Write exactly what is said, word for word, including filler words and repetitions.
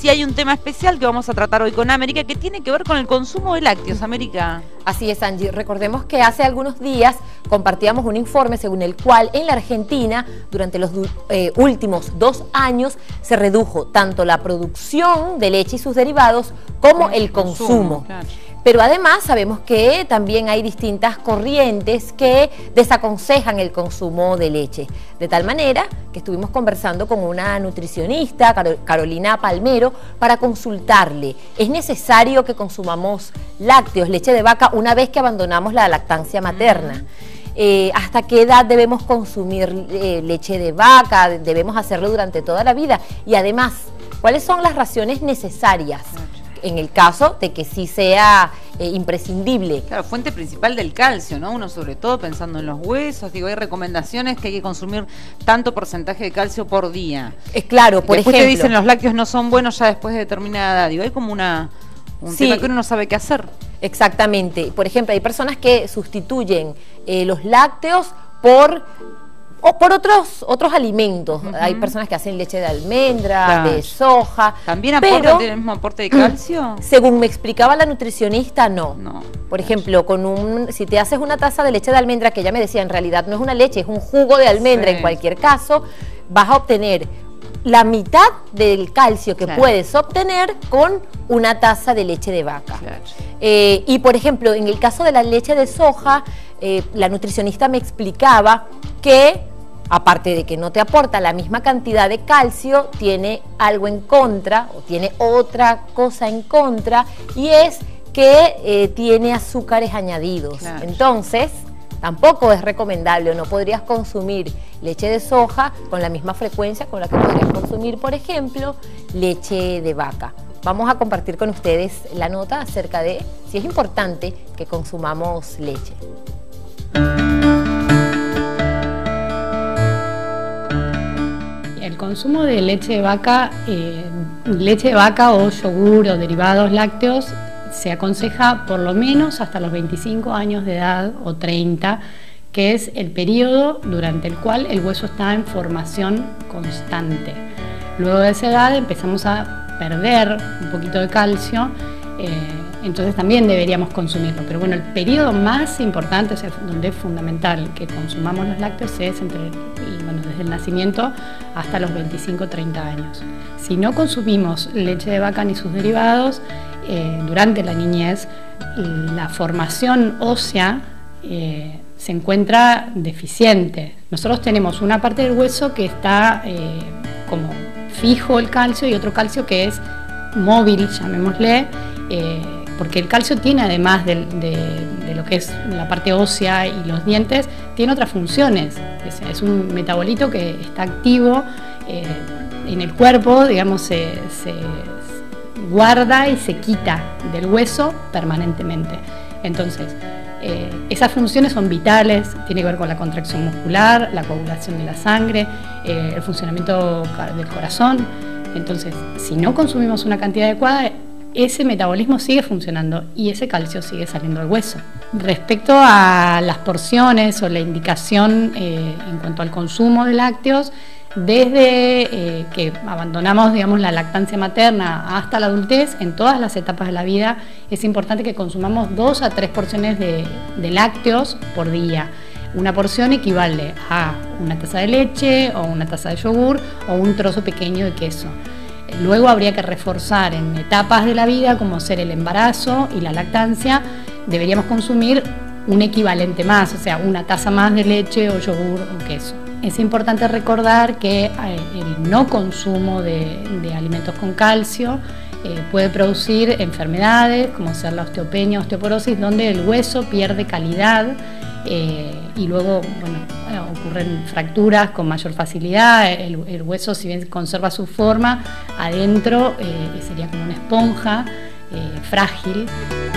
sí hay un tema especial que vamos a tratar hoy con América que tiene que ver con el consumo de lácteos. América. Así es, Angie. Recordemos que hace algunos días compartíamos un informe según el cual en la Argentina durante los eh, últimos dos años se redujo tanto la producción de leche y sus derivados como el consumo. consumo claro. Pero además sabemos que también hay distintas corrientes que desaconsejan el consumo de leche. De tal manera que estuvimos conversando con una nutricionista, Carolina Palmero, para consultarle. ¿Es necesario que consumamos lácteos, leche de vaca, una vez que abandonamos la lactancia materna? Eh, ¿Hasta qué edad debemos consumir eh, leche de vaca? ¿Debemos hacerlo durante toda la vida? Y además, ¿cuáles son las raciones necesarias en el caso de que sí sea eh, imprescindible? Claro, fuente principal del calcio, ¿no? Uno sobre todo pensando en los huesos, digo, hay recomendaciones que hay que consumir tanto porcentaje de calcio por día. Es claro, por Después ejemplo. te dicen los lácteos no son buenos ya después de determinada edad, digo, hay como una, un sí, tema que uno no sabe qué hacer. Exactamente, por ejemplo, hay personas que sustituyen eh, los lácteos por... o por otros otros alimentos. Uh-huh. Hay personas que hacen leche de almendra, claro, de soja. ¿También aporta el mismo aporte de calcio? Según me explicaba la nutricionista, no. no por ejemplo, con un si te haces una taza de leche de almendra, que ella me decía, en realidad no es una leche, es un jugo de almendra, sí, en cualquier caso, vas a obtener la mitad del calcio que claro. puedes obtener con una taza de leche de vaca. Claro. Eh, y, por ejemplo, en el caso de la leche de soja, eh, la nutricionista me explicaba que, aparte de que no te aporta la misma cantidad de calcio, tiene algo en contra, o tiene otra cosa en contra, y es que eh, tiene azúcares añadidos. Claro. Entonces, tampoco es recomendable, o no podrías consumir leche de soja con la misma frecuencia con la que podrías consumir, por ejemplo, leche de vaca. Vamos a compartir con ustedes la nota acerca de si es importante que consumamos leche. El consumo de leche de vaca, eh, leche de vaca o yogur o derivados lácteos se aconseja por lo menos hasta los veinticinco años de edad o treinta, que es el periodo durante el cual el hueso está en formación constante. Luego de esa edad empezamos a perder un poquito de calcio, eh, entonces también deberíamos consumirlo. Pero bueno, el periodo más importante, o sea, donde es fundamental que consumamos los lácteos, es entre, bueno, desde el nacimiento hasta los veinticinco a treinta años. Si no consumimos leche de vaca ni sus derivados, eh, durante la niñez, la formación ósea eh, se encuentra deficiente. Nosotros tenemos una parte del hueso que está eh, como fijo el calcio y otro calcio que es móvil, llamémosle, eh, porque el calcio tiene, además de, de, de lo que es la parte ósea y los dientes, tiene otras funciones. Es, es un metabolito que está activo eh, en el cuerpo, digamos, se, se guarda y se quita del hueso permanentemente. Entonces, eh, esas funciones son vitales, tiene que ver con la contracción muscular, la coagulación de la sangre, eh, el funcionamiento del corazón. Entonces, si no consumimos una cantidad adecuada, ese metabolismo sigue funcionando y ese calcio sigue saliendo del hueso. Respecto a las porciones o la indicación eh, en cuanto al consumo de lácteos, desde eh, que abandonamos, digamos, la lactancia materna hasta la adultez, en todas las etapas de la vida, es importante que consumamos dos a tres porciones de, de lácteos por día. Una porción equivale a una taza de leche o una taza de yogur o un trozo pequeño de queso. Luego habría que reforzar en etapas de la vida, como ser el embarazo y la lactancia, deberíamos consumir un equivalente más, o sea, una taza más de leche o yogur o queso. Es importante recordar que el no consumo de, de alimentos con calcio eh, puede producir enfermedades como ser la osteopenia, osteoporosis, donde el hueso pierde calidad eh, y luego, bueno, ocurren fracturas con mayor facilidad. El, el hueso, si bien conserva su forma, adentro eh, sería como una esponja eh, frágil.